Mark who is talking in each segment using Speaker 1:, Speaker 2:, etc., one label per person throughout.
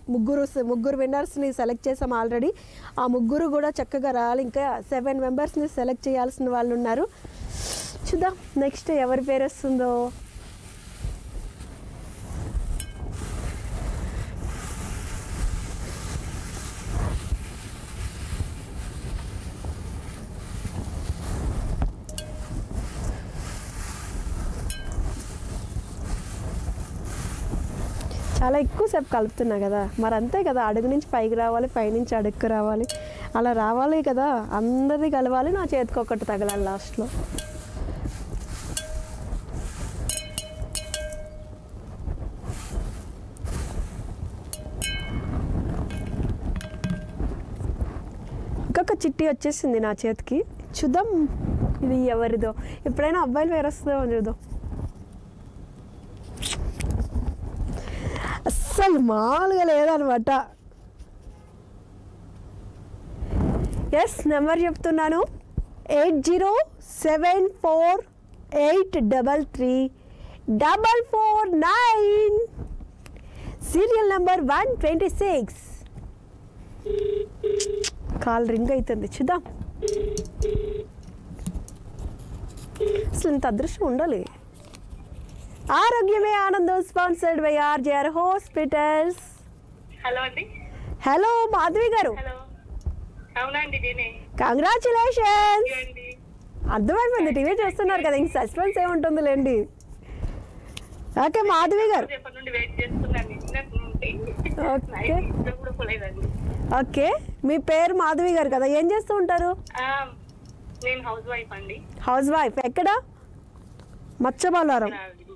Speaker 1: ముగ్గురు విన్నర్స్ని సెలెక్ట్ చేసాం ఆల్రెడీ. ఆ ముగ్గురు కూడా చక్కగా రావాలి. ఇంకా 7 మెంబర్స్ని సెలెక్ట్ చేయాల్సిన వాళ్ళు ఉన్నారు. చూద్దాం నెక్స్ట్ ఎవరి పేరు వస్తుందో. చాలా ఎక్కువసేపు కలుపుతున్నా కదా, మరి అంతే కదా, అడుగు నుంచి పైకి రావాలి, పై నుంచి అడుగుకు రావాలి, అలా రావాలి కదా, అందరిది కలవాలి, నా చేతికి ఒకటి తగలాలి లాస్ట్లో. ఇంకొక చిట్టి వచ్చేసింది నా చేతికి. చూద్దాం ఇది ఎవరిదో. ఎప్పుడైనా అబ్బాయిలు పేరు వస్తుందో చూద్దాం. అస్సలు మామూలుగా లేదనమాట. ఎస్, నెంబర్ చెప్తున్నాను, 8078334449, సీరియల్ నెంబర్ 126. కాల్ రింగ్ అవుతుంది, చూద్దాం. అసలు ఇంత అదృష్టం ఉండాలి. ఆరోగ్యమే ఆనందం, sponsored by RJR hospitals.
Speaker 2: Hello అండి.
Speaker 1: హలో మాధవి గారు.
Speaker 2: అవునండి,
Speaker 1: కంగ్రాచులేషన్స్. అర్థమైపోయింది, టీవీ చూస్తున్నారు కదా, ఇంక సస్పెన్స్ ఏముంటుంది లేండి. ఓకే మాధవి గారు. ఓకే, మీ పేరు మాధవి గారు కదా, ఏం చేస్తూ ఉంటారు?
Speaker 2: నేను హౌస్ వైఫ్ అండి.
Speaker 1: House wife. ఎక్కడ? మచ్చబొల్లారం.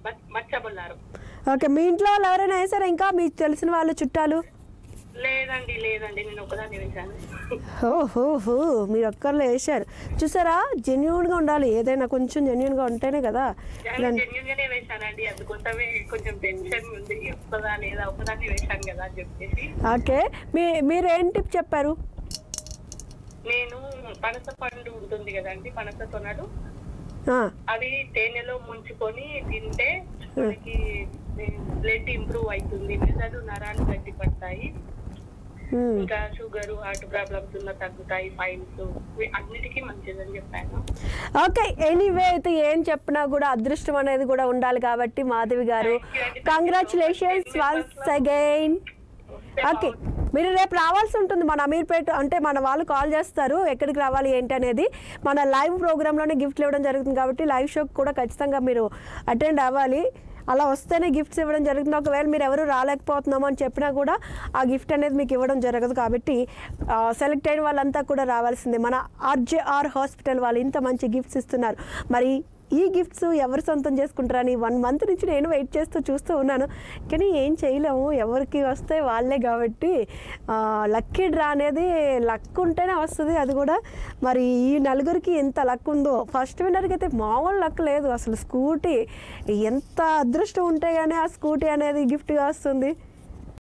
Speaker 1: ఓకే, మీ ఇంట్లో వాళ్ళు ఎవరైనా వేసారా ఇంకా, మీకు తెలిసిన వాళ్ళు చుట్టాలు?
Speaker 2: లేదండి, నేను ఒకదాన్ని వేసాను.
Speaker 1: ఓహో, మీరు ఒక్కర్లో వేసారు. చూసారా, జెన్యూన్గా ఉండాలి, ఏదైనా కొంచెం జెన్యూన్గా ఉంటేనే కదా.
Speaker 2: జెన్యూన్గానే వేసానండి, అందుకోసమే కొంచెం టెన్షన్ ఉంది, వస్తుందా లేదా, ఒకదాన్ని వేసాను కదా అని చెప్పేసి.
Speaker 1: ఓకే, మీరు ఏం టిప్ చెప్పారు?
Speaker 2: నేను పనస పండు ఉంటుంది కదండి, పనస తొనలు, అది తేనెలో ముంచుకొని తింటే మనకి బ్లడ్ ఇంప్రూవ్ అవుతుంది, మెదడు నరాలు గట్టి పడతాయి, ఇంకా షుగర్, హార్ట్ ప్రాబ్లమ్స్ ఉన్న తగ్గుతాయి, ఫైల్స్ అన్నిటికీ మంచిదని చెప్పాను.
Speaker 1: ఓకే, ఎనీవే అయితే ఏం చెప్పినా కూడా అదృష్టం అనేది కూడా ఉండాలి కాబట్టి మాధవి గారు, కంగ్రాచులేషన్స్ వన్స్ అగైన్. ఓకే, మీరు రేపు రావాల్సి ఉంటుంది మన అమీర్పేట, అంటే మన వాళ్ళు కాల్ చేస్తారు ఎక్కడికి రావాలి ఏంటి అనేది. మన లైవ్ ప్రోగ్రాంలోనే గిఫ్ట్లు ఇవ్వడం జరుగుతుంది కాబట్టి లైవ్ షోకి కూడా ఖచ్చితంగా మీరు అటెండ్ అవ్వాలి. అలా వస్తేనే గిఫ్ట్స్ ఇవ్వడం జరుగుతుంది. ఒకవేళ మీరు ఎవరు రాలేకపోతున్నాము అని చెప్పినా కూడా ఆ గిఫ్ట్ అనేది మీకు ఇవ్వడం జరగదు కాబట్టి సెలెక్ట్ అయిన వాళ్ళంతా కూడా రావాల్సిందే. మన ఆర్జేఆర్ హాస్పిటల్ వాళ్ళు ఇంత మంచి గిఫ్ట్స్ ఇస్తున్నారు. మరి ఈ గిఫ్ట్స్ ఎవరు సొంతం చేసుకుంటారని 1 మంత్ నుంచి నేను వెయిట్ చూస్తూ ఉన్నాను, కానీ ఏం చేయలేము, ఎవరికి వస్తే వాళ్ళే కాబట్టి. లక్కీ డ్రా అనేది లక్ ఉంటేనే వస్తుంది, అది కూడా మరి ఈ నలుగురికి ఎంత లక్ ఉందో. ఫస్ట్ విన్నర్కి అయితే మామూలు లక్ లేదు అసలు. స్కూటీ ఎంత అదృష్టం ఉంటే కానీ ఆ స్కూటీ అనేది గిఫ్ట్గా వస్తుంది.